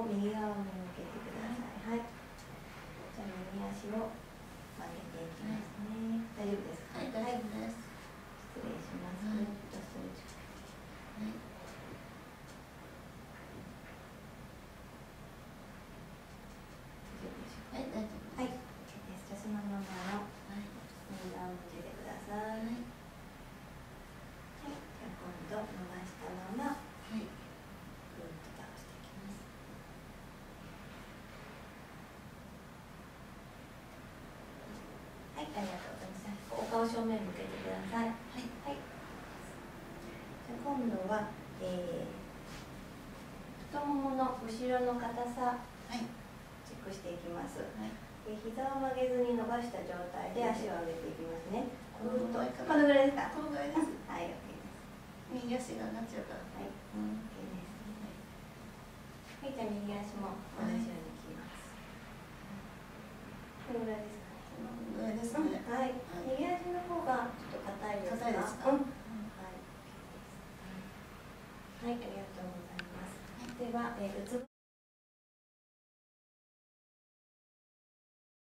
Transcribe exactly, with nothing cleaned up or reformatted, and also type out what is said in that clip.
を右側に向けてください。はい。じゃあ右足を曲げていきますね。大丈夫ですか？ はい、大丈夫です。 失礼します。ぐっとストレッチかけて。はい。 はい、大丈夫です。はい。じゃあそのままの右側を向けてください。はい。じゃあ今度伸ばしたまま、はい。ぐっと倒していきます。はい、ありがとうございます。お顔正面向けてください。はい。はい。じゃあ今度は、えー、太ももの後ろの硬さ、はい。チェックしていきます。はい。で、膝を曲げずに伸ばした状態で足を上げていきますね。ぐーっと、このぐらいですか？ このぐらいです。 はい、OK です。 右足が上がっちゃうから。はい。 うん、OK です。はい、じゃあ右足も同じようにいきます。このぐらいですかね。 このぐらいですね。 はい。右足の方がちょっと硬いですか？ 硬いですか？うん。 はい、OK です。はい、ありがとうございます。では、えー、うつ